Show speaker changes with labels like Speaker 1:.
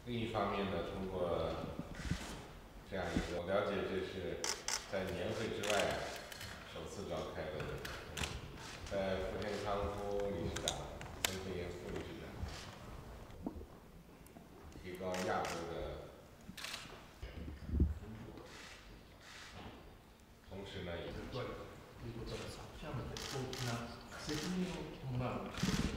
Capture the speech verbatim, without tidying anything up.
Speaker 1: 另一方面呢，通过这样一个，我了解这是在年会之外首次召开的，在福田康夫理事长、曾庆英副理事长提高亚洲的，同时呢也。
Speaker 2: これということが昨夜まで大きな責任を伴う